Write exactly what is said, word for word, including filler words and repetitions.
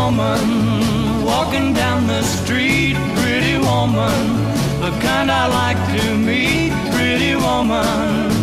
woman, walking down the street, pretty woman, the kind I like to meet, pretty woman.